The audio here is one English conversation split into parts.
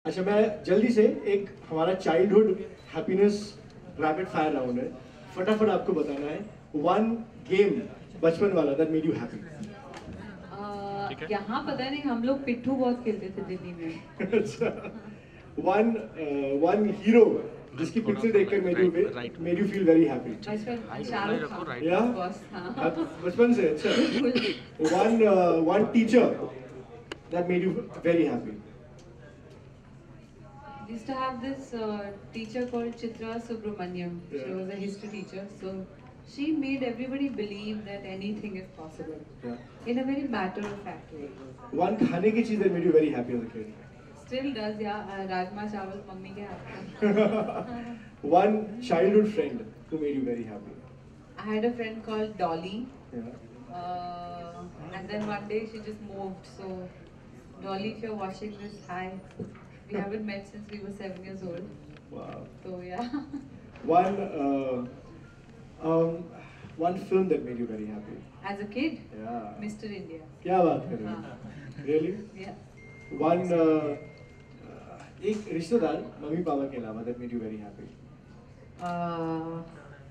अच्छा, मैं जल्दी से एक हमारा childhood happiness rapid fire round है, फटाफट आपको बताना है वन गेम बचपन वाला दैट मेड यू हैप्पी। यहाँ पता नहीं, हम लोग पिट्ठू बहुत खेलते थे दिल्ली में। अच्छा, वन वन हीरो जिसकी पिक्चर देखकर made you feel very happy. बचपन शाहरुख खान या बस। हाँ बचपन से। अच्छा, one one teacher that made you very happy. Used to have this teacher called Chitra Subramaniam. She Yeah. was a history teacher, so she made everybody believe that anything is possible. Yeah. In a very matter-of-fact way. One खाने की चीज that made you very happy as a kid. Still does, yeah. Rajma chawal mummy के हाथ का. One childhood friend who made you very happy. I had a friend called Dolly, Yeah. and then one day she just moved. So, Dolly, if you're watching this, hi. We haven't met since we were 7 years old. Wow. So yeah. One one film that made you very happy. As a kid, Yeah. Mr. India. क्या बात कर रहे हाँ. हो? Really? Yeah. One एक रिश्तेदार mummy papa के अलावा that made you very happy. Uh,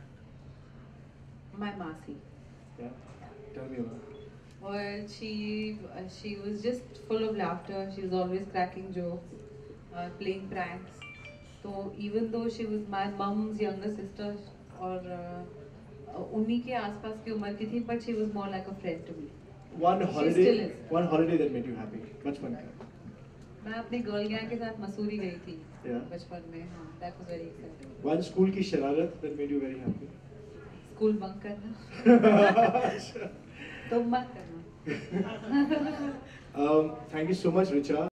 my Masi. Yeah. Tell me about. Well, she was just full of laughter. She was always cracking jokes, playing pranks. So even though she was my mom's younger sister, और उन्हीं के आसपास की उम्र की थी, but she was more like a friend to me. One She holiday. still is. One holiday that made you happy. बचपन का. मैं अपनी गर्ल गैंग के साथ मसूरी गई थी Yeah. बचपन में. हाँ, that was very exciting. One school की शरारत that made you very happy. School bunk करना, तो मत करना. Thank you so much, Richa.